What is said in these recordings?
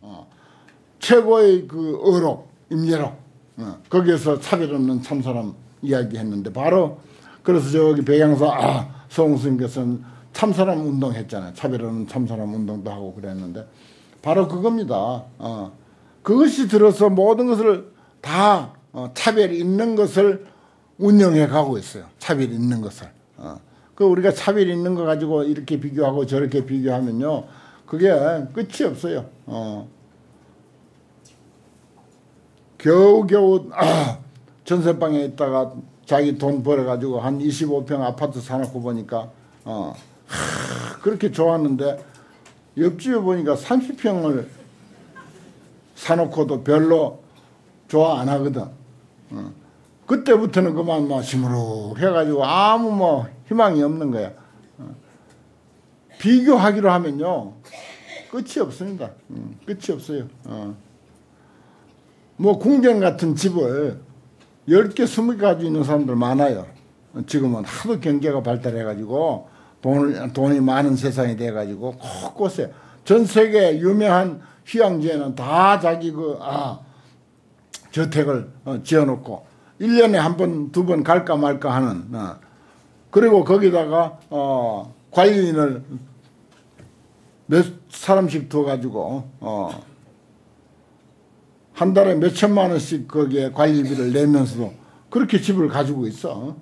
최고의 그 어록, 임예록, 거기에서 차별 없는 참사람 이야기했는데 바로 그래서 저기 백양사 서홍스님께서는 참사람 운동 했잖아요. 차별 없는 참사람 운동도 하고 그랬는데 바로 그겁니다. 그것이 들어서 모든 것을 다 차별이 있는 것을 운영해 가고 있어요. 차별이 있는 것을. 그 우리가 차별이 있는 거 가지고 이렇게 비교하고 저렇게 비교하면요. 그게 끝이 없어요. 겨우겨우 전세방에 있다가 자기 돈 벌어가지고 한 25평 아파트 사놓고 보니까 그렇게 좋았는데 옆집에 보니까 30평을 사놓고도 별로 좋아 안 하거든. 그때부터는 그만 뭐 시무룩해가지고 아무 뭐 희망이 없는 거야. 비교하기로 하면요 끝이 없습니다. 끝이 없어요. 뭐 궁전 같은 집을 10개, 20개 가지고 있는 사람들 많아요. 지금은 하도 경제가 발달해가지고 돈이 많은 세상이 돼가지고 곳곳에 전 세계 유명한 휴양지에는 다 자기 저택을 지어놓고 1년에 한 번, 두 번 갈까 말까 하는 그리고 거기다가 관리인을 몇 사람씩 둬가지고 한 달에 몇 천만 원씩 거기에 관리비를 내면서도 그렇게 집을 가지고 있어.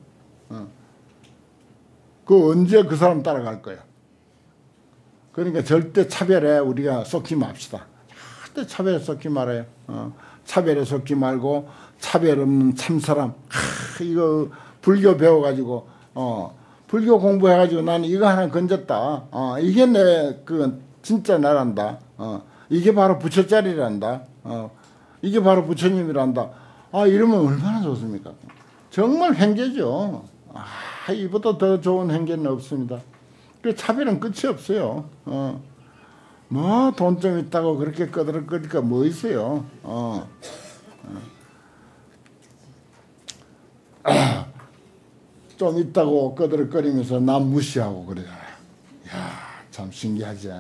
그 언제 그 사람 따라갈 거야. 그러니까 절대 차별에 우리가 속지 맙시다. 절대 차별에 속지 말아요. 차별에 속지 말고 차별 없는 참사람. 이거 불교 배워가지고 불교 공부해가지고 나는 이거 하나 건졌다. 이게 내 그 진짜 나란다. 이게 바로 부처짜리란다. 이게 바로 부처님이란다. 이러면 얼마나 좋습니까? 정말 횡재죠. 이보다 더 좋은 횡재는 없습니다. 그 차별은 끝이 없어요. 뭐 돈 좀 있다고 그렇게 꺼들거리니까 뭐 있어요. 좀 있다고 꺼들거리면서 남 무시하고 그러잖아요. 이야, 참 신기하지.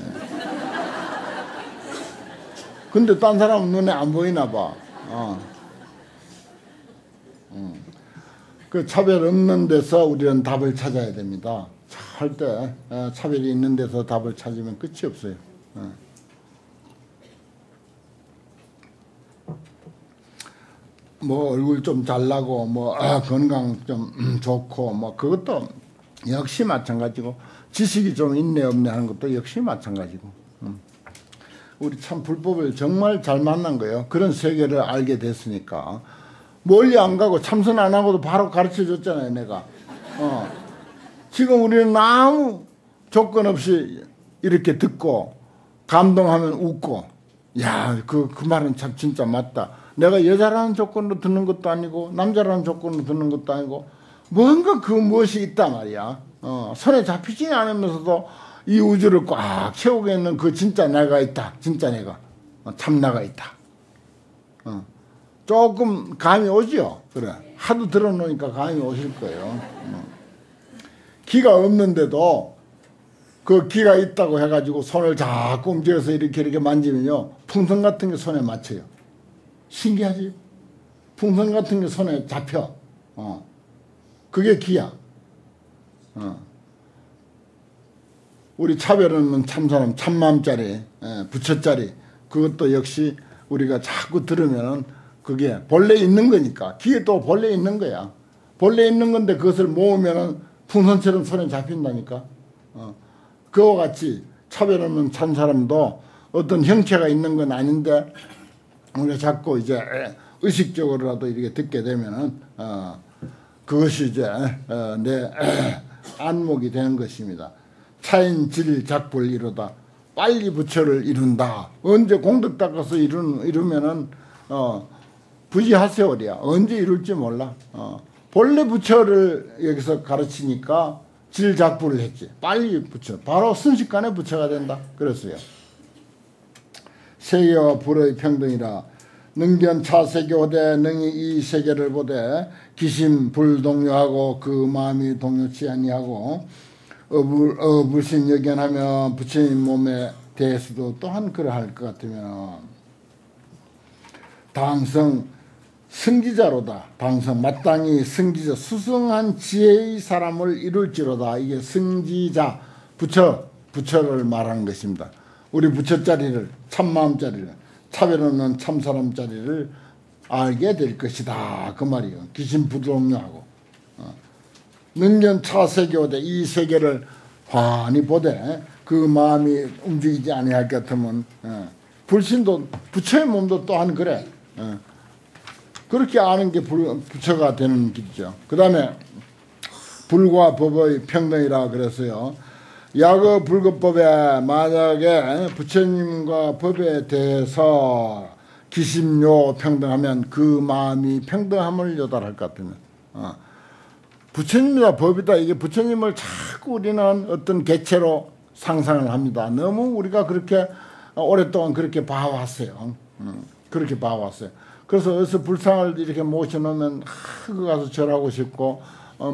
근데 딴 사람은 눈에 안 보이나 봐. 그 차별 없는 데서 우리는 답을 찾아야 됩니다. 절대 차별이 있는 데서 답을 찾으면 끝이 없어요. 뭐 얼굴 좀 잘나고 뭐 건강 좀 좋고 뭐 그것도 역시 마찬가지고 지식이 좀 있네 없네 하는 것도 역시 마찬가지고 우리 참 불법을 정말 잘 만난 거예요. 그런 세계를 알게 됐으니까 멀리 안 가고 참선 안 하고도 바로 가르쳐 줬잖아요. 내가 지금 우리는 아무 조건 없이 이렇게 듣고 감동하면 웃고 야, 그 말은 참 진짜 맞다. 내가 여자라는 조건으로 듣는 것도 아니고 남자라는 조건으로 듣는 것도 아니고 뭔가 그 무엇이 있단 말이야. 손에 잡히지 않으면서도 이 우주를 꽉 채우고 있는 그 진짜 내가 있다. 진짜 내가 참나가 있다. 조금 감이 오죠. 그래. 하도 들어놓으니까 감이 오실 거예요. 기가 없는데도 그 기가 있다고 해가지고 손을 자꾸 움직여서 이렇게 만지면요. 풍선 같은 게 손에 맞춰요. 신기하지? 풍선 같은 게 손에 잡혀. 그게 기야. 우리 차별 없는 참사람, 참마음짜리, 부처짜리, 그것도 역시 우리가 자꾸 들으면은 그게 본래 있는 거니까. 기에 또 본래 있는 거야. 본래 있는 건데 그것을 모으면은 풍선처럼 손에 잡힌다니까. 그와 같이 차별 없는 참사람도 어떤 형체가 있는 건 아닌데 우리가 자꾸 이제 의식적으로라도 이렇게 듣게 되면은 그것이 이제 내 안목이 되는 것입니다. 차인질 작불 이루다. 빨리 부처를 이룬다. 언제 공덕 닦아서 이루면은 부지하세월이야. 언제 이룰지 몰라. 본래 부처를 여기서 가르치니까 질작불을 했지. 빨리 부처. 바로 순식간에 부처가 된다. 그랬어요. 세계와 불의 평등이라 능견 차세계오되 능히 이 세계를 보되 기심 불동요하고 그 마음이 동요치 아니하고 어불신 여견하며 부처님 몸에 대해서도 또한 그러할 것 같으면 당성 승지자로다. 당성 마땅히 승지자 수승한 지혜의 사람을 이룰지로다. 이게 승지자 부처를 말하는 것입니다. 우리 부처자리를 참마음자리를 차별 없는 참사람자리를 알게 될 것이다. 그 말이요. 기심부동하고 능년 차세계오되 이 세계를 환히 보되 그 마음이 움직이지 아니할 것 같으면 불신도 부처의 몸도 또한 그래. 그렇게 아는 게 부처가 되는 길이죠. 그 다음에 불과 법의 평등이라 그랬어요. 야거 불급법에 만약에 부처님과 법에 대해서 기심요 평등하면 그 마음이 평등함을 요달할 것 같으면 부처님이다 법이다 이게 부처님을 자꾸 우리는 어떤 개체로 상상을 합니다. 너무 우리가 그렇게 오랫동안 그렇게 봐왔어요. 그렇게 봐왔어요. 그래서 어디서 불상을 이렇게 모셔놓으면 그거 가서 절하고 싶고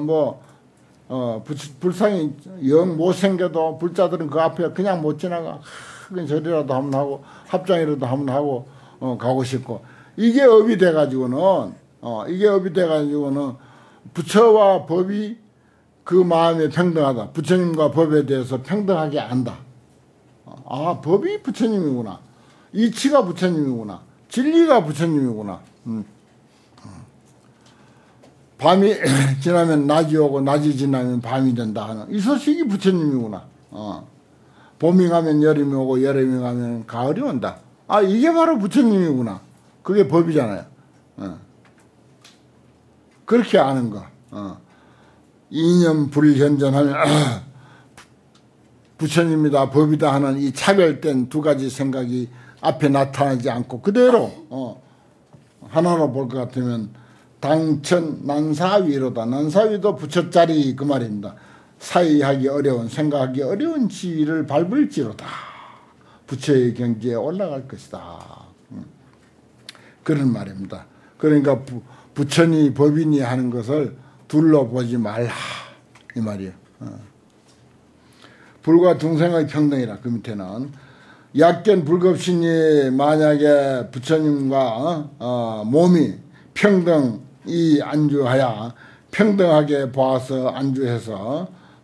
불상이 영 못생겨도 불자들은 그 앞에 그냥 못 지나가. 그냥 절이라도 한번 하고 합장이라도 한번 하고 가고 싶고 이게 업이 돼가지고는 부처와 법이 그 마음에 평등하다. 부처님과 법에 대해서 평등하게 안다. 아 법이 부처님이구나. 이치가 부처님이구나. 진리가 부처님이구나. 밤이 지나면 낮이 오고 낮이 지나면 밤이 된다 하는 이 소식이 부처님이구나. 봄이 가면 여름이 오고 여름이 가면 가을이 온다. 아 이게 바로 부처님이구나. 그게 법이잖아요. 그렇게 아는 거. 이념 불현전하면 부처님이다 법이다 하는 이 차별된 두 가지 생각이 앞에 나타나지 않고 그대로 하나로 볼 것 같으면 당천 난사위로다. 난사위도 부처짜리 그 말입니다. 사의하기 어려운 생각하기 어려운 지위를 밟을지로다. 부처의 경지에 올라갈 것이다. 그런 말입니다. 그러니까 부처니 법이니 하는 것을 둘러보지 말라 이 말이에요. 불과 중생의 평등이라. 그 밑에는 약견 불급신이 만약에 부처님과 몸이 평등이 안주하여 평등하게 봐서 안주해서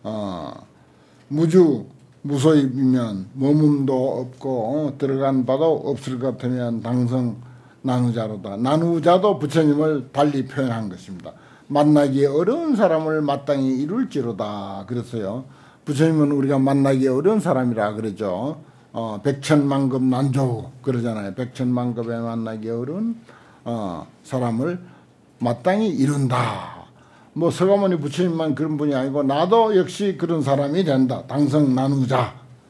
무소입이면 머문도 없고 들어간 바도 없을 것 같으면 당성 나누자로다. 나누자도 부처님을 달리 표현한 것입니다. 만나기 어려운 사람을 마땅히 이룰지로다 그랬어요. 부처님은 우리가 만나기 어려운 사람이라 그러죠. 백천만급 난조 그러잖아요. 백천만급에 만나기 어려운 사람을 마땅히 이룬다. 뭐 서가모니 부처님만 그런 분이 아니고 나도 역시 그런 사람이 된다. 당성 나누자.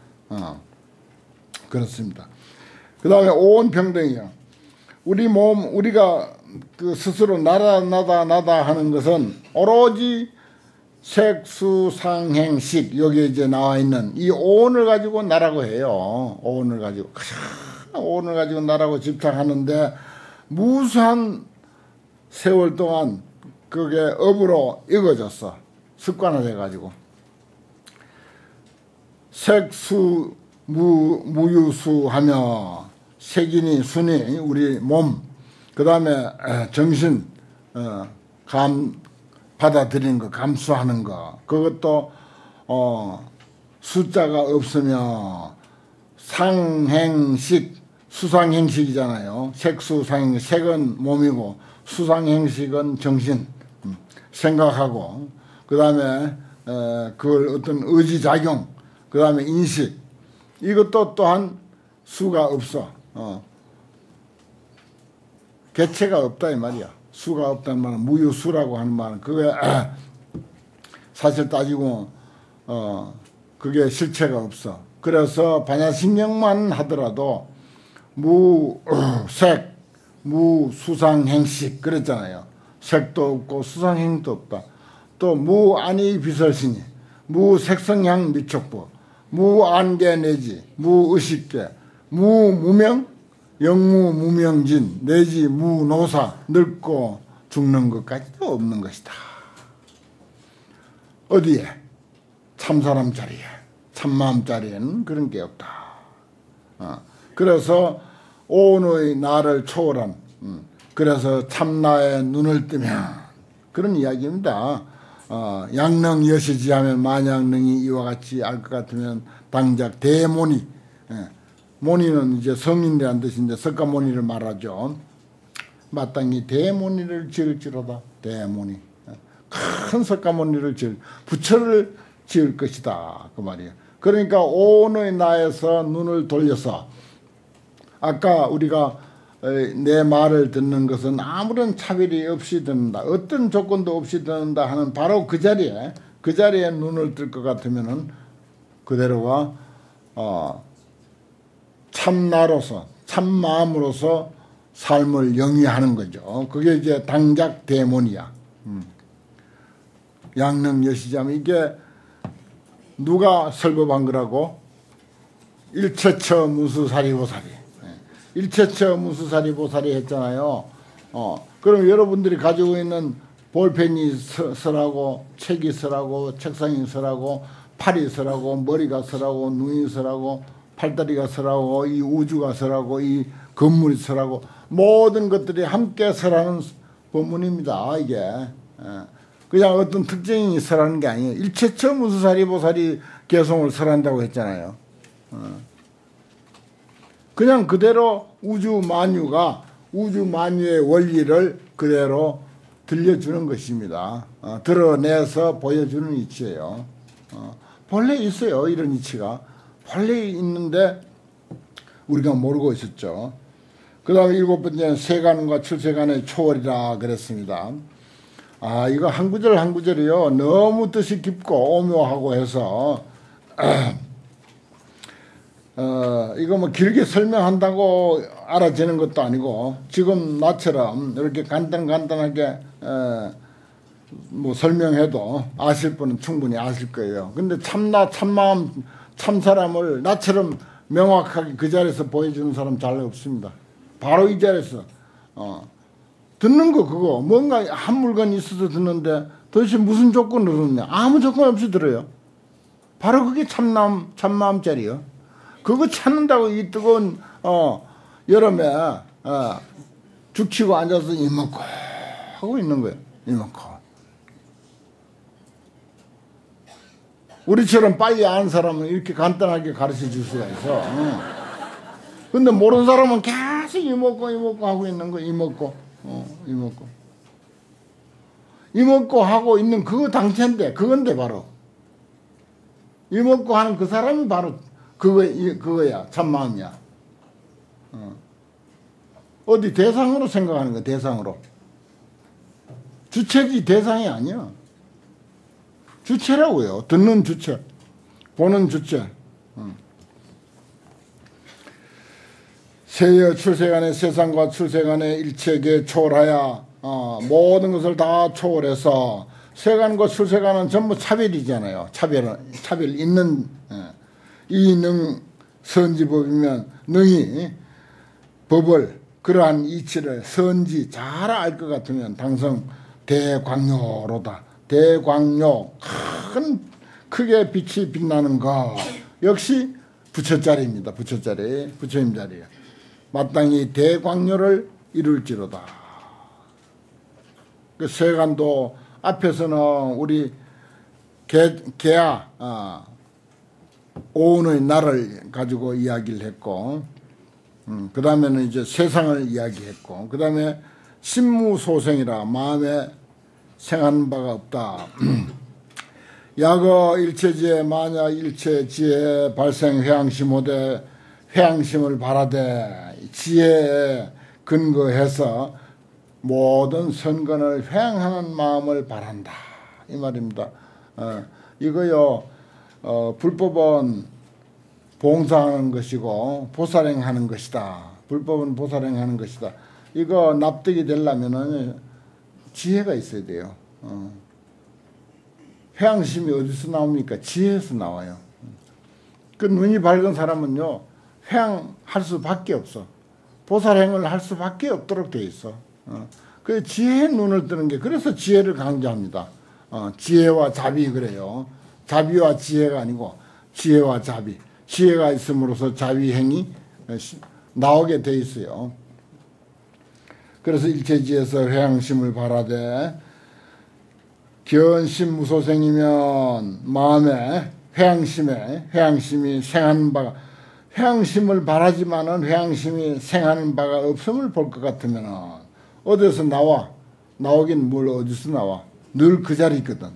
그렇습니다. 그 다음에 오온평등이요. 우리 몸 우리가 그 스스로 나다 하는 것은 오로지 색수상행식 여기에 이제 나와 있는 이 오온을 가지고 나라고 해요. 오온을 가지고 나라고 집착하는데 무수한 세월 동안 그게 업으로 익어졌어. 습관화돼 가지고 색수 무유수하며 색이니 순이 우리 몸 그 다음에 정신 받아들이는 거 감수하는 거 그것도 숫자가 없으며 상행식 수상행식이잖아요. 색수상행 색은 몸이고 수상행식은 정신 생각하고 그 다음에 그걸 어떤 의지작용 그 다음에 인식 이것도 또한 수가 없어. 개체가 없다 이 말이야. 수가 없다는 말은 무유수라고 하는 말은 그게 사실 따지고 그게 실체가 없어. 그래서 반야신경만 하더라도 무색 무수상행식 그랬잖아요. 색도 없고 수상행도 없다. 또 무안이 비설신이 무색성향 미촉부 무안계 내지 무의식계 무무명 영무무명진 내지 무노사 늙고 죽는 것까지도 없는 것이다. 어디에? 참사람 자리에 참마음 자리에는 그런 게 없다. 그래서 오온의 나를 초월한 그래서 참나의 눈을 뜨면 그런 이야기입니다. 양능 여시지하면 만양능이 이와 같이 알 것 같으면 당작 대모니 모니는 이제 성인이라는 뜻인데 석가모니를 말하죠. 마땅히 대모니를 지을지로다. 대모니 큰 석가모니를 부처를 지을 것이다 그 말이에요. 그러니까 오온의 나에서 눈을 돌려서 아까 우리가 내 말을 듣는 것은 아무런 차별이 없이 듣는다. 어떤 조건도 없이 듣는다 하는 바로 그 자리에 눈을 뜰 것 같으면은 그대로가 참나로서 참마음으로서 삶을 영위하는 거죠. 그게 이제 당작 대문이야. 양능 여시자면 이게 누가 설법한 거라고? 일체처 무수사리보살이. 일체처 무수사리보살이 했잖아요. 그럼 여러분들이 가지고 있는 볼펜이 서라고, 책이 서라고, 책상이 서라고, 팔이 서라고, 머리가 서라고, 눈이 서라고, 팔다리가 서라고, 이 우주가 서라고, 이 건물이 서라고, 모든 것들이 함께 서라는 법문입니다. 이게 그냥 어떤 특징이 서라는 게 아니에요. 일체처 무수사리보살이 개성을 설한다고 했잖아요. 그냥 그대로 우주 만유의 원리를 그대로 들려주는 것입니다. 드러내서 보여주는 이치예요. 본래 있어요. 이런 이치가 본래 있는데 우리가 모르고 있었죠. 그 다음에 7번째는 세간과 출세간의 초월이라 그랬습니다. 이거 한 구절 한 구절이요 너무 뜻이 깊고 오묘하고 해서 이거 뭐 길게 설명한다고 알아지는 것도 아니고 지금 나처럼 이렇게 간단하게 뭐 설명해도 아실 분은 충분히 아실 거예요. 근데 참마음 참사람을 나처럼 명확하게 그 자리에서 보여주는 사람 잘 없습니다. 바로 이 자리에서 듣는 거 그거 뭔가 한 물건이 있어서 듣는데 도대체 무슨 조건으로 듣냐? 아무 조건 없이 들어요. 바로 그게 참마음짜리요. 그거 찾는다고 이 뜨거운 여름에 죽치고 앉아서 이먹고 하고 있는 거예요. 이먹고. 우리처럼 빨리 아는 사람은 이렇게 간단하게 가르쳐 줄 수가 있어. 근데 모르는 사람은 계속 이먹고 하고 있는 거. 이먹고 하고 있는 그거 당체인데 그건데 바로 이먹고 하는 그 사람이 바로 그거야 참마음이야. 어디 대상으로 생각하는 거야. 대상으로. 주체지 대상이 아니야. 주체라고요. 듣는 주체, 보는 주체. 세여 출세간의 세상과 출세간의 일체계 초월하여 모든 것을 다 초월해서 세간과 출세간은 전부 차별이잖아요. 차별 있는 이능 선지법이면 능히 법을 그러한 이치를 선지 잘 알 것 같으면 당성 대광료로다. 대광료 크게 빛이 빛나는 거 역시 부처자리입니다. 부처자리 부처님 자리에 마땅히 대광료를 이룰지로다. 그 세간도 앞에서는 우리 개야 오온의 나를 가지고 이야기를 했고 그 다음에는 이제 세상을 이야기했고 그 다음에 신무소생이라 마음에 생하는 바가 없다. 야거 일체지에 만약 일체지에 발생 회양심호되 회양심을 바라되 지혜에 근거해서 모든 선건을 회양하는 마음을 바란다. 이 말입니다. 이거요 불법은 봉사하는 것이고 보살행하는 것이다. 불법은 보살행하는 것이다. 이거 납득이 되려면은 지혜가 있어야 돼요. 회양심이 어디서 나옵니까? 지혜에서 나와요. 그 눈이 밝은 사람은요 회양할 수밖에 없어. 보살행을 할 수밖에 없도록 돼 있어. 그 지혜의 눈을 뜨는 게 그래서 지혜를 강조합니다. 지혜와 자비 그래요. 자비와 지혜가 아니고 지혜와 자비. 지혜가 있음으로써 자비행이 나오게 돼 있어요. 그래서 일체지에서 회양심을 바라되 견심무소생이면 마음에 회양심이 생하는 바가 회양심을 바라지만은 회양심이 생하는 바가 없음을 볼 것 같으면 어디서 나오긴 뭘 어디서 나와? 늘 그 자리 있거든.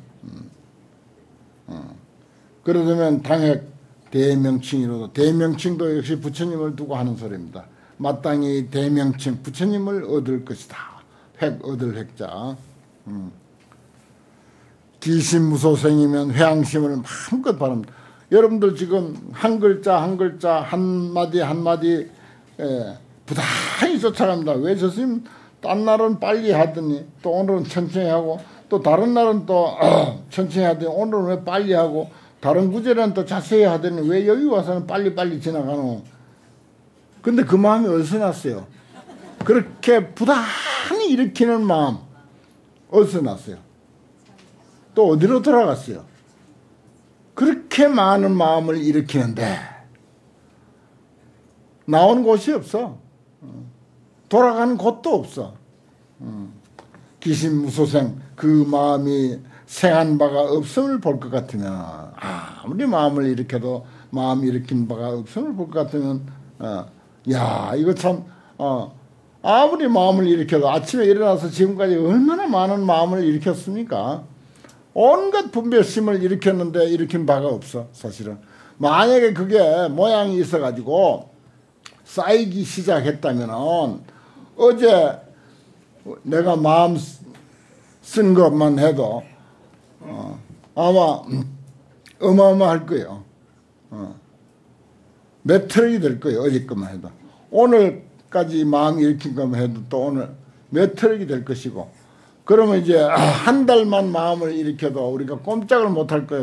그러면 당핵 대명칭이로도 대명칭도 역시 부처님을 두고 하는 소리입니다. 마땅히 대명칭 부처님을 얻을 것이다. 획 얻을 획자. 기심무소생이면 회양심을 마음껏 바랍니다. 여러분들 지금 한 글자 한마디 부단히 쫓아갑니다. 왜 저스님 딴 날은 빨리 하더니 또 오늘은 천천히 하고 또 다른 날은 또 천천히 하더니 오늘은 왜 빨리 하고 다른 구절은 또 자세히 하더니 왜 여기 와서는 빨리 지나가노? 근데 그 마음이 어디서 났어요? 그렇게 부단히 일으키는 마음 어디서 났어요? 또 어디로 돌아갔어요? 그렇게 많은 마음을 일으키는데 나오는 곳이 없어. 돌아가는 곳도 없어. 기심무소생 그 마음이 생한 바가 없음을 볼 것 같으면 아무리 마음을 일으켜도 마음 일으킨 바가 없음을 볼 것 같으면 야 이거 참 아무리 마음을 일으켜도 아침에 일어나서 지금까지 얼마나 많은 마음을 일으켰습니까? 온갖 분별심을 일으켰는데 일으킨 바가 없어. 사실은 만약에 그게 모양이 있어가지고 쌓이기 시작했다면 어제 내가 마음 쓴 것만 해도 아마 어마어마할 거예요. 몇 트럭이 될 거예요. 어제 것만 해도. 오늘까지 마음 일으킨 것만 해도 또 오늘 몇 트럭이 될 것이고 그러면 이제 한 달만 마음을 일으켜도 우리가 꼼짝을 못할 거예요.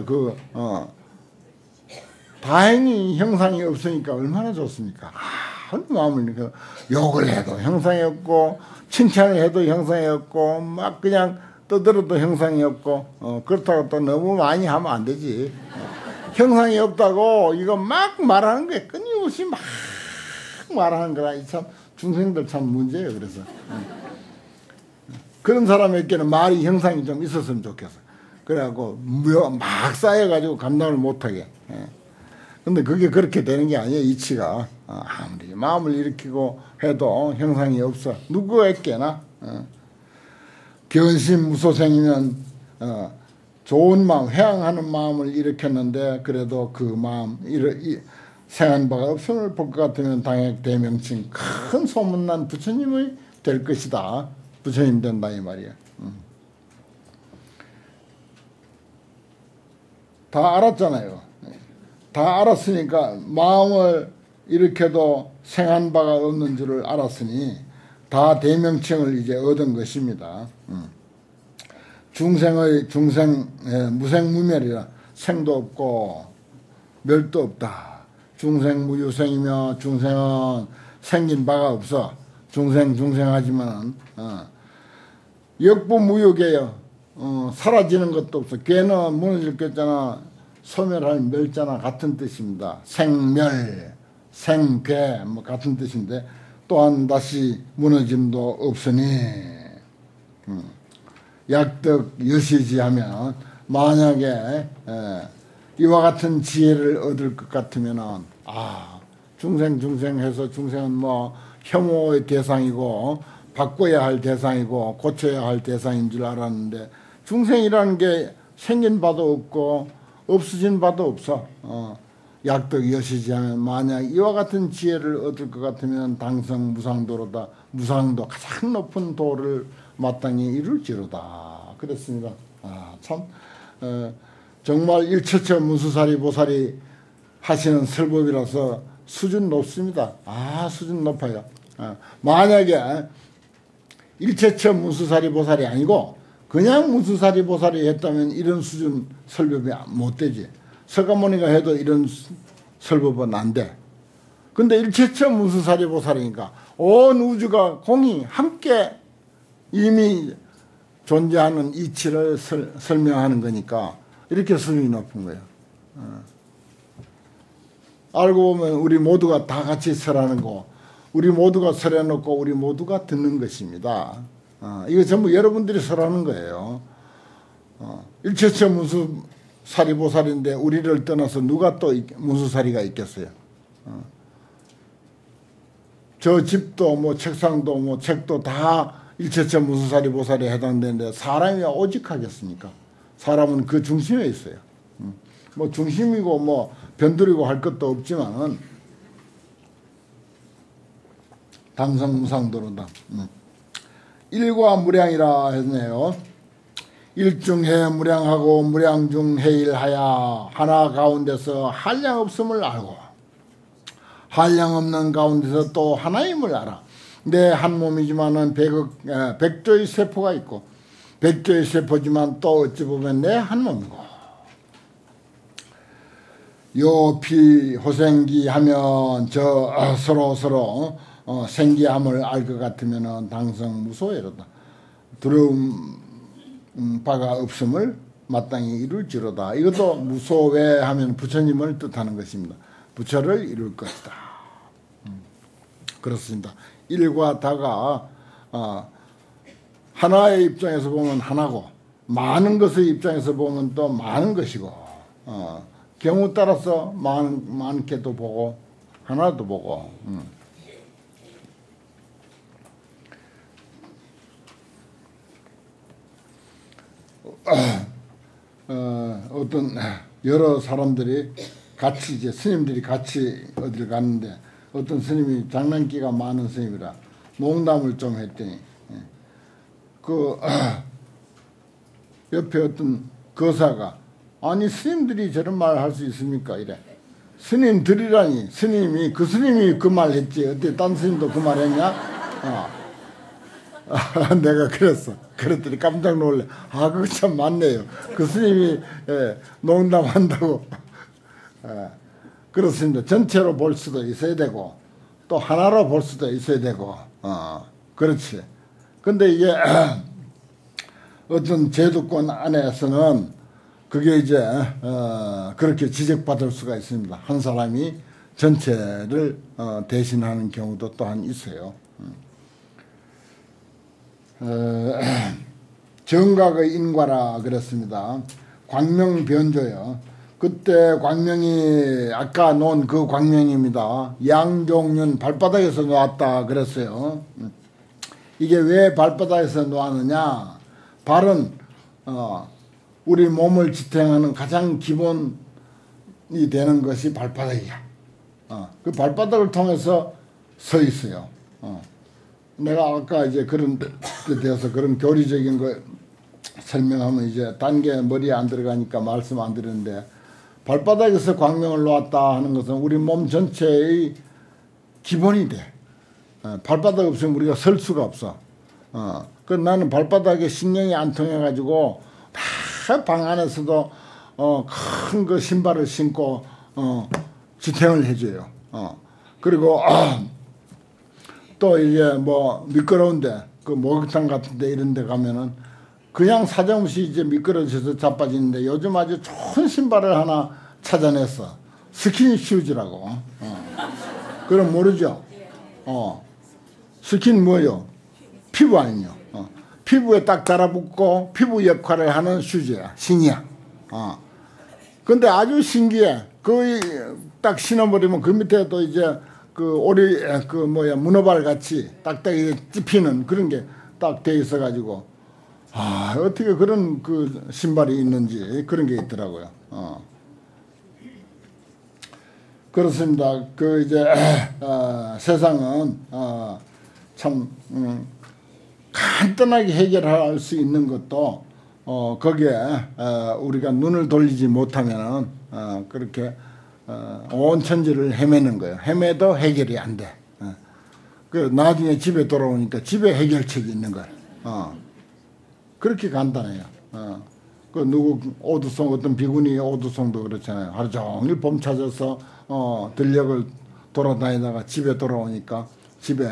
다행히 형상이 없으니까 얼마나 좋습니까? 마음을 일으켜 욕을 해도 형상이 없고 칭찬을 해도 형상이 없고 막 그냥 떠들어도 형상이 없고 그렇다고 또 너무 많이 하면 안 되지. 형상이 없다고 이거 막 말하는 게 끊임없이 막 말하는 거라. 참 중생들 참 문제예요. 그래서 그런 사람에게는 말이 형상이 좀 있었으면 좋겠어. 그래갖고 막 쌓여가지고 감당을 못하게. 근데 그게 그렇게 되는 게 아니에요. 이치가 아무리 마음을 일으키고 해도 형상이 없어. 누구에게나 견심무소생이면 좋은 마음, 회양하는 마음을 일으켰는데 그래도 그 마음 생한 바가 없음을 볼 것 같으면 당액 대명칭 큰 소문난 부처님의 될 것이다. 부처님 된다 이 말이야. 다 알았잖아요. 다 알았으니까 마음을 일으켜도 생한 바가 없는 줄을 알았으니 다 대명칭을 이제 얻은 것입니다. 중생 무생무멸이라 생도 없고 멸도 없다. 중생무유생이며 중생은 생긴 바가 없어. 중생하지만은 역부무효계요. 사라지는 것도 없어. 괴는 무너질 거잖아. 소멸할 멸자나 같은 뜻입니다. 생멸, 생괴 뭐 같은 뜻인데 또한 다시 무너짐도 없으니 약득 여시지하면 만약에 이와 같은 지혜를 얻을 것 같으면은 중생해서 중생은 뭐 혐오의 대상이고 바꿔야 할 대상이고 고쳐야 할 대상인 줄 알았는데 중생이라는 게 생긴 바도 없고 없어진 바도 없어. 약득 여시지하면 만약 이와 같은 지혜를 얻을 것 같으면 당성 무상도로다. 무상도 가장 높은 도를 마땅히 이룰지로다. 그랬습니다. 참 정말 일처처 문수사리 보살이 하시는 설법이라서 수준 높습니다. 수준 높아요. 만약에 일체처 문수사리 보살이 아니고 그냥 문수사리 보살이 했다면 이런 수준 설법이 못 되지. 서가모니가 해도 이런 설법은 안 돼. 근데 일체처 문수사리 보살이니까 온 우주가 공이 함께 이미 존재하는 이치를 설명하는 거니까 이렇게 수준이 높은 거예요. 알고 보면 우리 모두가 다 같이 설하는 거, 우리 모두가 설해놓고 우리 모두가 듣는 것입니다. 이거 전부 여러분들이 설하는 거예요. 일체처 문수사리보살인데 우리를 떠나서 누가 또 문수사리가 있겠어요? 저 집도 뭐 책상도 뭐 책도 다 일체처 문수사리보살에 해당되는데 사람이 오직하겠습니까? 사람은 그 중심에 있어요. 뭐 중심이고 뭐 변두리고 할 것도 없지만은 당성무상도로다. 일과 무량이라 했네요. 일중해 무량하고 무량중 해일하야 하나 가운데서 한량 없음을 알고 한량 없는 가운데서 또 하나임을 알아. 내 한 몸이지만은 백조의 세포가 있고 백조의 세포지만 또 어찌 보면 내 한 몸이고 요피 호생기 하면 저 서로 생기함을 알 것 같으면은 당성무소이로다. 두려움 바가 없음을 마땅히 이룰지로다. 이것도 무소외 하면 부처님을 뜻하는 것입니다. 부처를 이룰 것이다. 그렇습니다. 일과 다가 하나의 입장에서 보면 하나고 많은 것의 입장에서 보면 또 많은 것이고 경우 따라서 많게도 보고 하나도 보고 어떤 여러 사람들이 같이 이제 스님들이 같이 어딜 갔는데 어떤 스님이 장난기가 많은 스님이라 농담을 좀 했더니 그 옆에 어떤 거사가 아니 스님들이 저런 말 할 수 있습니까? 이래. 스님들이라니 스님이 그 말 했지 어때 딴 스님도 그 말 했냐? 내가 그랬더니 깜짝 놀래. 그거 참 맞네요. 그 스님이 농담한다고. 그렇습니다. 전체로 볼 수도 있어야 되고 또 하나로 볼 수도 있어야 되고 그렇지. 근데 이게 어떤 제도권 안에서는 그게 이제 그렇게 지적받을 수가 있습니다. 한 사람이 전체를 대신하는 경우도 또한 있어요. 정각의 인과라 그랬습니다. 광명변조요. 그때 광명이 아까 놓은 그 광명입니다. 양종륜 발바닥에서 놓았다 그랬어요. 이게 왜 발바닥에서 놓았느냐? 발은 우리 몸을 지탱하는 가장 기본이 되는 것이 발바닥이야. 그 발바닥을 통해서 서 있어요. 내가 아까 이제 그런 데 대해서 그런 교리적인 거 설명하면 이제 단계 머리에 안 들어가니까 말씀 안 드리는데 발바닥에서 광명을 놓았다 하는 것은 우리 몸 전체의 기본이 돼. 발바닥 없으면 우리가 설 수가 없어. 그 나는 발바닥에 신경이 안 통해가지고 다 방 안에서도 큰 그 신발을 신고 지탱을 해줘요. 그리고 또 이제 뭐 미끄러운데 그 목욕탕 같은데 이런데 가면은 그냥 사정없이 이제 미끄러져서 자빠지는데 요즘 아주 좋은 신발을 하나 찾아냈어. 스킨 슈즈라고. 그럼 모르죠? 스킨 뭐요? 피부 아니요. 피부에 딱 달아붙고 피부 역할을 하는 슈즈야. 신이야. 근데 아주 신기해. 거의 딱 신어버리면 그 밑에 또 이제 그 오리 문어발 같이 딱딱이 찝히는 그런 게 딱 돼 있어가지고 어떻게 그런 그 신발이 있는지 그런 게 있더라고요. 그렇습니다. 그 이제 세상은 참 간단하게 해결할 수 있는 것도 거기에 우리가 눈을 돌리지 못하면은 그렇게 온 천지를 헤매는 거예요. 헤매도 해결이 안 돼. 그 나중에 집에 돌아오니까 집에 해결책이 있는 거예요. 그렇게 간단해요. 그 누구 오두송 어떤 비구니 오두송도 그렇잖아요. 하루 종일 봄 찾아서 들녘을 돌아다니다가 집에 돌아오니까 집에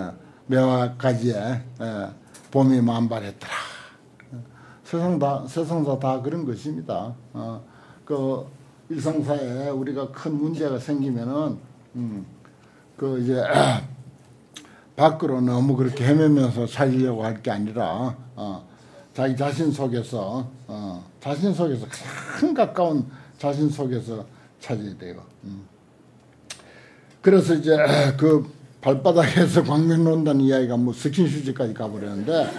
매화가지에 봄이 만발했더라. 세상사 다 그런 것입니다. 그 일상사에 우리가 큰 문제가 생기면은 그 이제 밖으로 너무 그렇게 헤매면서 찾으려고 할 게 아니라 자기 자신 속에서 가장 가까운 자신 속에서 찾아야 돼요. 그래서 이제 그 발바닥에서 광명 논다는 이야기가 뭐 스킨슈즈까지 가버렸는데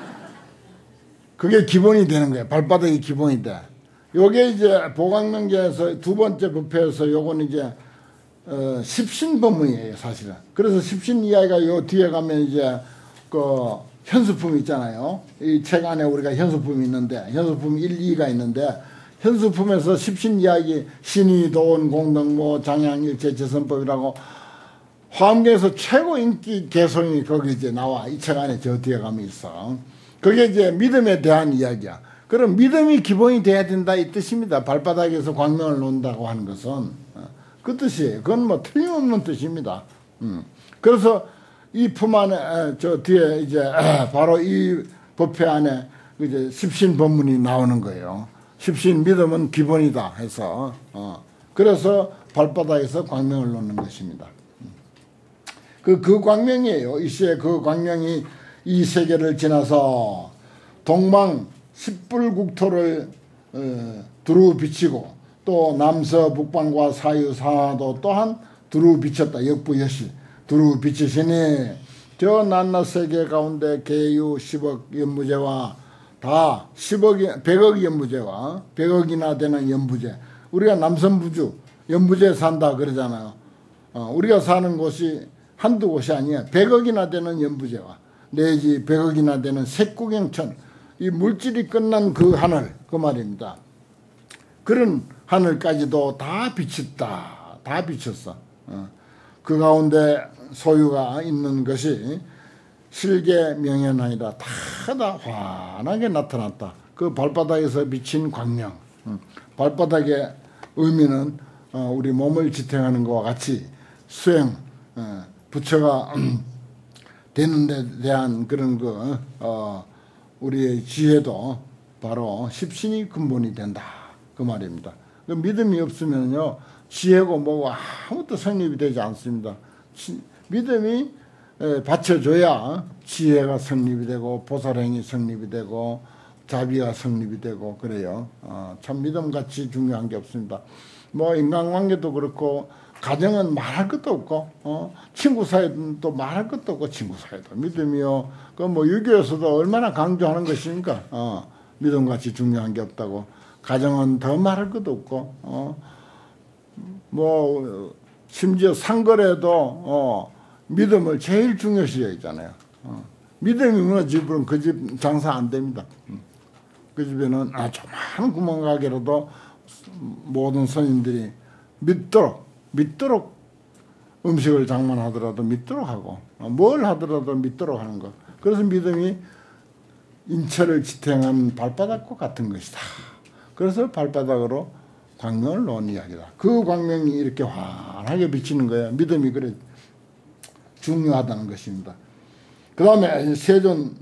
그게 기본이 되는 거예요. 발바닥이 기본이 돼. 요게 이제 보광명제에서 두 번째 부패에서 요건 이제 십신법문이에요, 사실은. 그래서 십신 이야기가 요 뒤에 가면 이제 그 현수품 있잖아요. 이 책 안에 우리가 현수품이 있는데 현수품 1, 2가 있는데 현수품에서 십신 이야기 신이 도원 공덕모 장양일체 재선법이라고 화엄경에서 최고 인기 개성이 거기 이제 나와. 이 책 안에 저 뒤에 가면 있어. 그게 이제 믿음에 대한 이야기야. 그럼 믿음이 기본이 돼야 된다 이 뜻입니다. 발바닥에서 광명을 놓는다고 하는 것은 그 뜻이에요. 그건 뭐 틀림없는 뜻입니다. 그래서 이 품 안에 저 뒤에 이제 바로 이 법회 안에 이제 십신 법문이 나오는 거예요. 십신 믿음은 기본이다 해서 그래서 발바닥에서 광명을 놓는 것입니다. 그 광명이에요. 이 시에 그 광명이 이 세계를 지나서 동방 십불국토를 두루 비치고 또 남서 북방과 사유 상하도 또한 두루 비쳤다. 역부여시 두루 비치시니 저 낱낱 세계 가운데 계유 10억 연무제와 다 10억 100억 연무제와 100억이나 되는 연부제. 우리가 남선부주 연부제 산다 그러잖아요. 우리가 사는 곳이 한두 곳이 아니야. 100억이나 되는 연부제와 내지 100억이나 되는 색구경천, 이 물질이 끝난 그 하늘, 그 말입니다. 그런 하늘까지도 다 비쳤다. 다 비쳤어. 그 가운데 소유가 있는 것이 실계 명현아니라 다 환하게 나타났다. 그 발바닥에서 비친 광명. 발바닥의 의미는 우리 몸을 지탱하는 것과 같이 수행, 부처가 되는 데 대한 그런 우리의 지혜도 바로 십신이 근본이 된다. 그 말입니다. 그 믿음이 없으면요, 지혜고 뭐고 아무것도 성립이 되지 않습니다. 믿음이 받쳐줘야 지혜가 성립이 되고 보살행이 성립이 되고 자비가 성립이 되고 그래요. 참 믿음같이 중요한 게 없습니다. 뭐 인간관계도 그렇고 가정은 말할 것도 없고 친구 사이도 말할 것도 없고 친구 사이도 믿음이요. 그 뭐 유교에서도 얼마나 강조하는 것입니까? 믿음같이 중요한 게 없다고. 가정은 더 말할 것도 없고 뭐 심지어 상거래도 믿음을 제일 중요시 여기잖아요. 믿음이 무너지면 그 집 장사 안 됩니다. 그 집에는 조그마한 구멍가게라도 모든 선인들이 믿도록 음식을 장만하더라도 믿도록 하고 뭘 하더라도 믿도록 하는 것. 그래서 믿음이 인체를 지탱한 발바닥과 같은 것이다. 그래서 발바닥으로 광명을 놓은 이야기다. 그 광명이 이렇게 환하게 비치는 거예요. 믿음이 그래 중요하다는 것입니다. 그 다음에 세존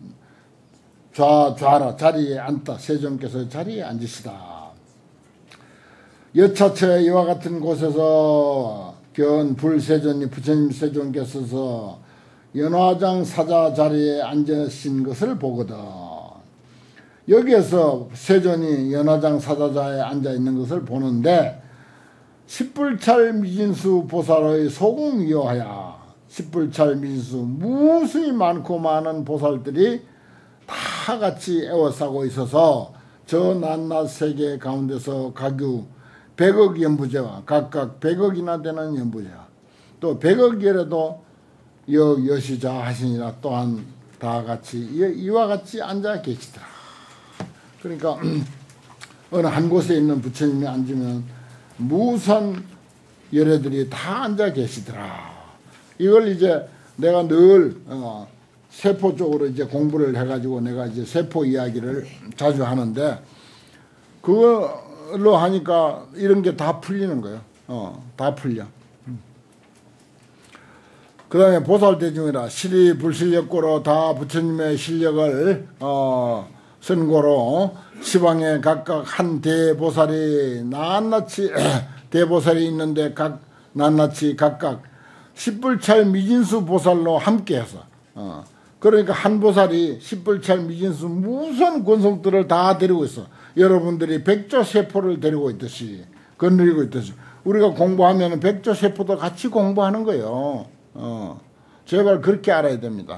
좌라 자리에 앉다. 세존께서 자리에 앉으시다. 여차처 이와 같은 곳에서 견 불세존이 부처님 세존께서 연화장 사자 자리에 앉으신 것을 보거든. 여기에서 세존이 연화장 사자자에 앉아 있는 것을 보는데 십불찰 미진수 보살의 소공위하여 십불찰 미진수 무수히 많고 많은 보살들이 다 같이 애워싸고 있어서 저 낱낱 세계 가운데서 각유 100억 연부제와 각각 100억이나 되는 연부제와 또 100억이라도 여시자 하시니라 또한 다 같이 이와 같이 앉아 계시더라. 그러니까 어느 한 곳에 있는 부처님이 앉으면 무수한 열애들이 다 앉아 계시더라. 이걸 이제 내가 늘 세포 쪽으로 이제 공부를 해가지고 내가 이제 세포 이야기를 자주 하는데 그걸로 하니까 이런 게 다 풀리는 거예요. 다 풀려. 그 다음에 보살대중이라 실이 불실력고로 다 부처님의 실력을 선고로 시방에 각각 한 대보살이 낱낱이 대보살이 있는데 낱낱이 각각 10불찰 미진수 보살로 함께해서 그러니까 한 보살이 10불찰 미진수 무슨 권속들을 다 데리고 있어. 여러분들이 백조세포를 데리고 있듯이 거느리고 있듯이 우리가 공부하면 백조세포도 같이 공부하는 거예요. 제발 그렇게 알아야 됩니다.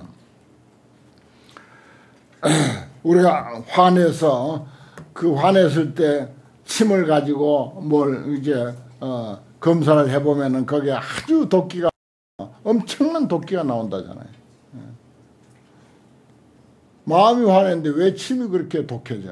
우리가 화내서 그 화냈을 때 침을 가지고 뭘 이제 검사를 해보면은 거기에 아주 도끼가 엄청난 도끼가 나온다잖아요. 마음이 화냈는데 왜 침이 그렇게 독해져?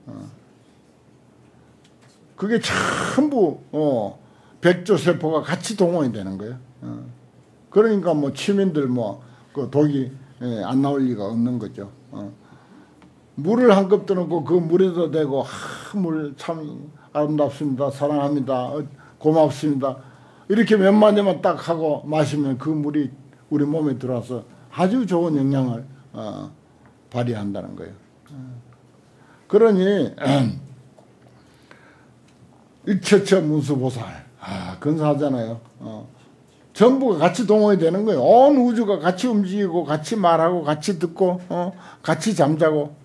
그게 전부 백조세포가 같이 동원이 되는 거예요. 그러니까 뭐 치민들 뭐 그 독이 안 나올 리가 없는 거죠. 물을 한 컵 떠놓고 그 물에도 대고 물 참 아름답습니다. 사랑합니다. 고맙습니다. 이렇게 몇 마디만 딱 하고 마시면 그 물이 우리 몸에 들어와서 아주 좋은 영향을 발휘한다는 거예요. 그러니 일처처 문수보살 근사하잖아요. 전부가 같이 동원이 되는 거예요. 온 우주가 같이 움직이고 같이 말하고 같이 듣고 같이 잠자고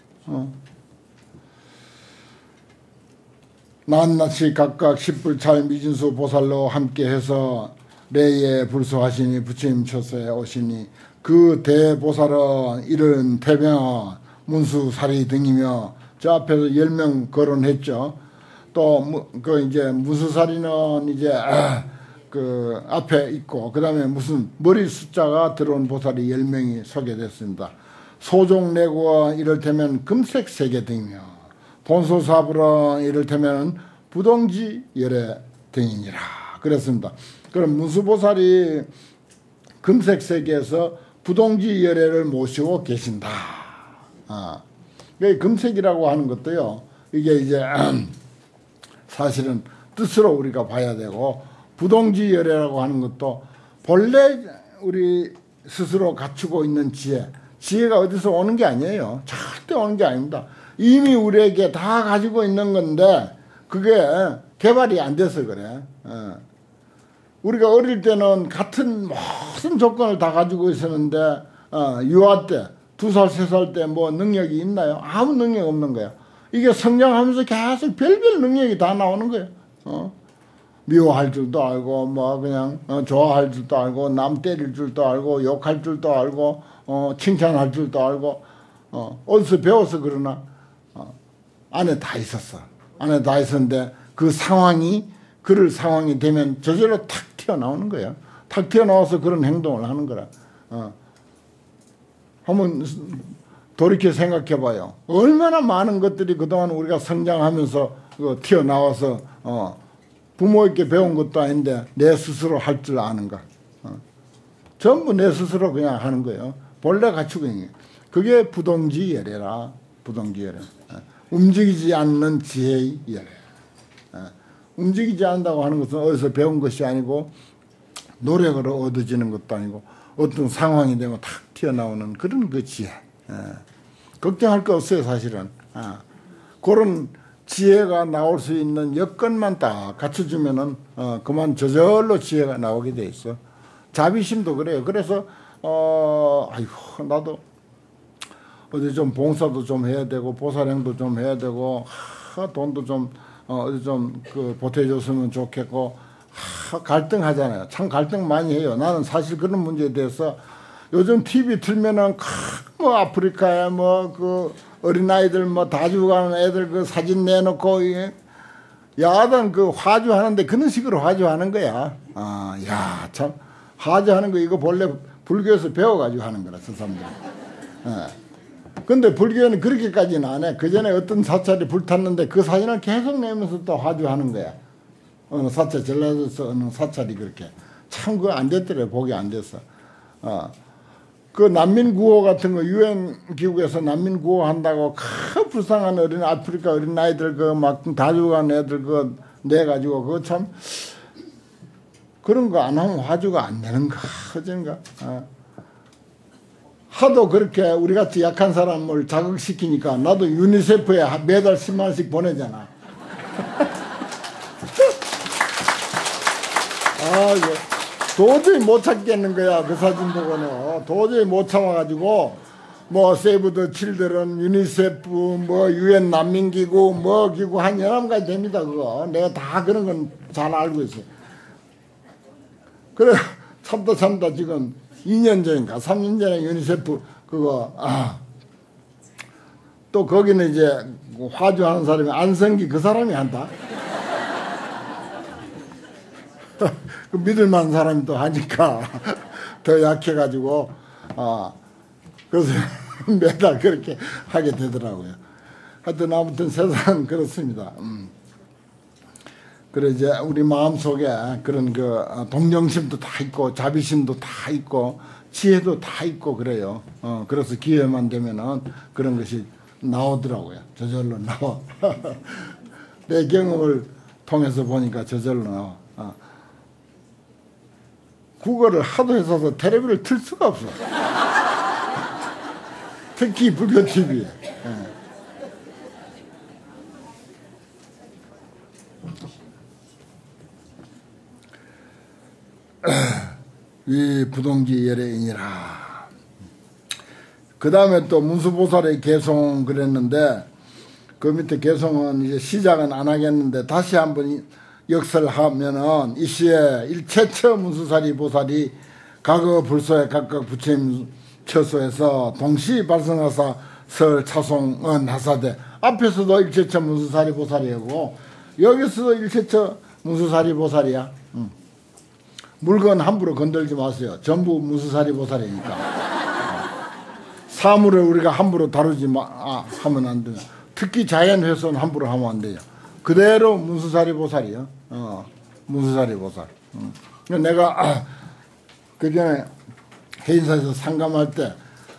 낱낱이 각각 10불찰 미진수 보살로 함께해서 레이에 불수하시니 부처님 처소에 오시니 그 대보살은 이른 태명 문수사리 등이며 저 앞에서 10명 거론했죠. 또 그 이제 문수사리는 이제 그 앞에 있고 그 다음에 무슨 머리 숫자가 들어온 보살이 10명이 소개됐습니다. 소종내구와 이를테면 금색 세계 등이며 본소사불은 이를테면 부동지 열애 등이니라 그랬습니다. 그럼 문수보살이 금색 세계에서 부동지 열애를 모시고 계신다. 금색이라고 하는 것도요. 이게 이제 사실은 뜻으로 우리가 봐야 되고 부동지 열애라고 하는 것도 본래 우리 스스로 갖추고 있는 지혜가 어디서 오는 게 아니에요. 절대 오는 게 아닙니다. 이미 우리에게 다 가지고 있는 건데 그게 개발이 안 돼서 그래. 우리가 어릴 때는 같은 모든 조건을 다 가지고 있었는데 유아 때 2살, 3살 때 뭐 능력이 있나요? 아무 능력 없는 거야. 이게 성장하면서 계속 별별 능력이 다 나오는 거예요. 미워할 줄도 알고 뭐 그냥 좋아할 줄도 알고 남 때릴 줄도 알고 욕할 줄도 알고 칭찬할 줄도 알고 어디서 배워서 그러나 안에 다 있었어. 안에 다 있었는데 그 상황이 그럴 상황이 되면 저절로 탁 튀어나오는 거야. 탁 튀어나와서 그런 행동을 하는 거라. 한번 돌이켜 생각해 봐요. 얼마나 많은 것들이 그동안 우리가 성장하면서 튀어나와서 부모에게 배운 것도 아닌데 내 스스로 할 줄 아는가. 전부 내 스스로 그냥 하는 거예요. 본래 갖추고 있는 게. 그게 부동지 열애라. 부동지 열애. 움직이지 않는 지혜의 열애. 움직이지 않는다고 하는 것은 어디서 배운 것이 아니고 노력으로 얻어지는 것도 아니고 어떤 상황이 되면 탁 튀어나오는 그런 그 지혜. 걱정할 거 없어요 사실은. 그런 지혜가 나올 수 있는 여건만 딱 갖춰주면은 그만 저절로 지혜가 나오게 돼 있어. 자비심도 그래요. 그래서 아이고 나도 어디 좀 봉사도 좀 해야 되고 보살행도 좀 해야 되고 돈도 좀 어디 좀 그 보태줬으면 좋겠고 갈등하잖아요. 참 갈등 많이 해요. 나는 사실 그런 문제에 대해서 요즘 TV 틀면은 뭐 아프리카에 뭐 그 어린아이들 뭐 다 죽어가는 애들 그 사진 내놓고 야단 그 화주하는데 그런 식으로 화주하는 거야. 야 참 화주하는 거 이거 본래 불교에서 배워가지고 하는 거라 저 사람들. 근데 불교는 그렇게까지는 안 해. 그 전에 어떤 사찰이 불탔는데 그 사진을 계속 내면서 또 화주하는 거야. 어느 사찰 전라도에서 어느 사찰이 그렇게 참 그거 안 됐더래. 복이 안 됐어. 그 난민 구호 같은 거 유엔 기구에서 난민 구호 한다고 큰 불쌍한 어린 아프리카 어린 아이들 그 막 다 죽어간 애들 그 내 가지고 그거 참 그런 거 안 하면 화주가 안 되는가 어쩐가. 하도 그렇게 우리같이 약한 사람을 자극시키니까 나도 유니세프에 매달 10만 원씩 보내잖아. 아, 이거 도저히 못 참겠는 거야. 그 사진 보고는 도저히 못 참아가지고 뭐 세이브 더 칠드런, 유니세프, 뭐 유엔 난민기구, 뭐 기구 한 11가지 됩니다. 그거 내가 다 그런 건 잘 알고 있어요. 그래 참다 지금 2년 전인가 3년 전에 유니세프 그거 또 거기는 이제 화주하는 사람이 안성기 그 사람이 한다. 그 믿을만한 사람이 또 하니까 더 약해가지고 그래서 매달 그렇게 하게 되더라고요. 하여튼 아무튼 세상은 그렇습니다. 그래 이제 우리 마음속에 그런 그 동정심도 다 있고 자비심도 다 있고 지혜도 다 있고 그래요. 그래서 기회만 되면은 그런 것이 나오더라고요. 저절로 나와. 내 경험을 통해서 보니까 저절로 나와. 국어를 하도 해서 텔레비를 틀 수가 없어. 특히 불교 TV에. 위 부동지 열애인이라. 그 다음에 또 문수보살의 개송 그랬는데 그 밑에 개송은 이제 시작은 안 하겠는데 다시 한번 역설을 하면은 이시에 일체처 문수사리 보살이 과거 불소에 각각 부처님 처소에서 동시 발생하사 설 차송은 하사대. 앞에서도 일체처 문수사리 보살이고 여기서도 일체처 문수사리 보살이야. 물건 함부로 건들지 마세요. 전부 문수사리 보살이니까. 사물을 우리가 함부로 다루지 하면 안 돼요. 특히 자연훼손 함부로 하면 안 돼요. 그대로 문수사리 보살이요. 문수사리 보살. 내가 그 전에 해인사에서 상감할 때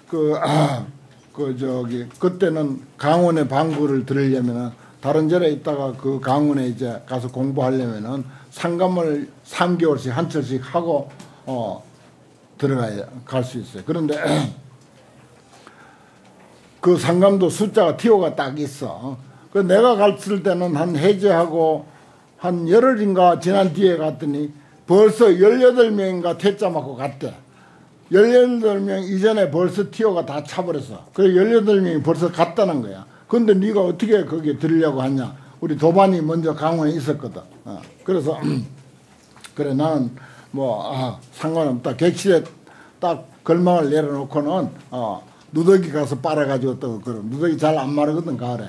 그때는 강원에 방부를 들으려면은 다른 절에 있다가 그 강원에 이제 가서 공부하려면은 상감을 3개월씩 한 철씩 하고 들어가야 갈 수 있어요. 그런데 그 상감도 숫자가 티오가 딱 있어. 그 내가 갔을 때는 한 해제하고 한 열흘인가 지난 뒤에 갔더니 벌써 18명인가 퇴짜 맞고 갔대. 18명 이전에 벌써 티오가 다 차버렸어. 그래 18명이 벌써 갔다는 거야. 근데 네가 어떻게 거기에 들으려고 하냐. 우리 도반이 먼저 강원에 있었거든. 그래서 그래 나는 뭐 상관없다. 객실에 딱 걸망을 내려놓고는 누더기 가서 빨아가지고 또 그럼 누더기 잘 안 마르거든 가을에.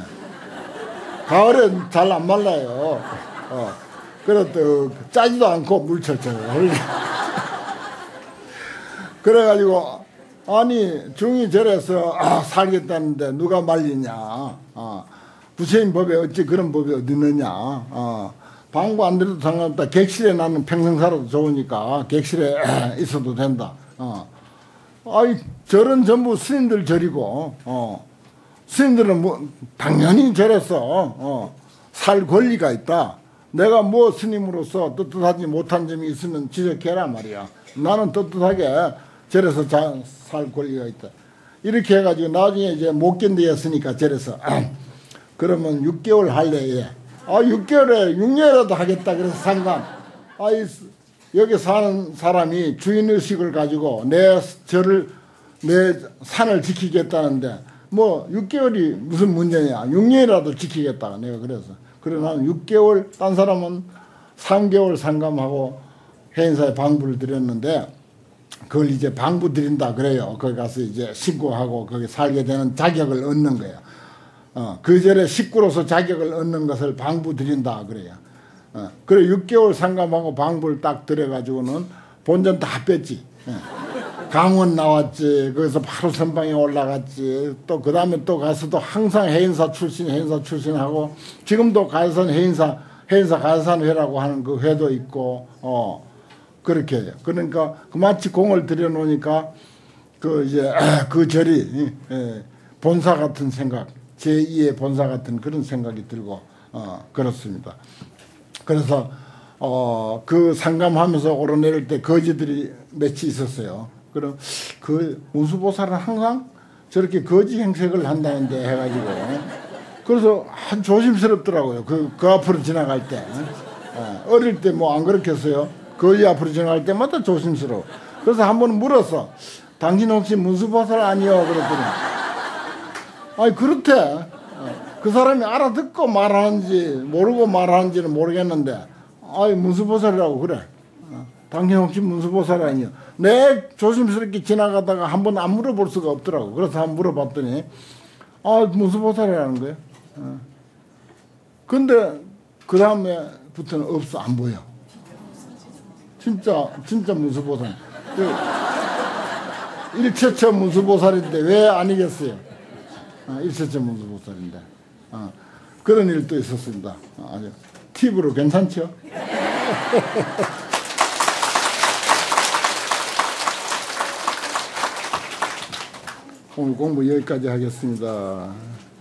가을에 잘 안 말라요. 그래 또 짜지도 않고 물철철. 그래가지고 아니 중이절에서 살겠다는데 누가 말리냐. 부처님 법에 어찌 그런 법이 어디 있느냐. 방구 안 들어도 상관없다. 객실에 나는 평생 살아도 좋으니까 객실에 있어도 된다. 아이 절은 전부 스님들 절이고 스님들은 뭐 당연히 절에서 살 권리가 있다. 내가 뭐 스님으로서 떳떳하지 못한 점이 있으면 지적해라 말이야. 나는 떳떳하게 절에서 살 권리가 있다. 이렇게 해가지고 나중에 이제 못 견디었으니까 절에서 그러면 6개월 할래. 예. 6개월에 6년이라도 하겠다. 그래서 상관. 여기 사는 사람이 주인의식을 가지고 내 산을 지키겠다는데 뭐 6개월이 무슨 문제냐. 6년이라도 지키겠다. 내가 그래서. 그래 나는 6개월, 딴 사람은 3개월 상감하고 해인사에 방부를 드렸는데 그걸 이제 방부 드린다 그래요. 거기 가서 이제 신고하고 거기 살게 되는 자격을 얻는 거예요. 그 절에 식구로서 자격을 얻는 것을 방부 드린다 그래요. 그래 6개월 상감하고 방부를 딱 들여가지고는 본전 다 뺐지. 강원 나왔지. 거기서 바로 선방에 올라갔지. 또 그 다음에 또 가서도 항상 해인사 출신하고 지금도 가산 해인사 가산회라고 하는 그 회도 있고 그렇게 해요. 그러니까 그 마치 공을 들여놓으니까 그 이제 그 절이 본사 같은 생각, 제2의 본사 같은 그런 생각이 들고 그렇습니다. 그래서 그 상감하면서 오르내릴 때 거지들이 몇이 있었어요. 그럼 그 문수보살은 항상 저렇게 거지 행색을 한다는데 해가지고 그래서 아주 조심스럽더라고요. 그 앞으로 지나갈 때. 어릴 때 뭐 안 그렇게 했어요. 거지 앞으로 지나갈 때마다 조심스러워. 그래서 한 번 물었어. 당신 혹시 문수보살 아니요? 그랬더니 아니 그렇대. 그 사람이 알아듣고 말하는지 모르고 말하는지는 모르겠는데 아이 문수보살이라고 그래. 당신 혹시 문수보살 아니요? 내 조심스럽게 지나가다가 한 번 안 물어볼 수가 없더라고. 그래서 한번 물어봤더니 문수보살이라는 거예요. 근데 그 다음에부터는 없어. 안 보여. 진짜 문수보살. 일체처 문수보살인데 왜 아니겠어요? 일체처 문수보살인데. 그런 일도 있었습니다. 아주 팁으로 괜찮죠? 오늘 공부 여기까지 하겠습니다.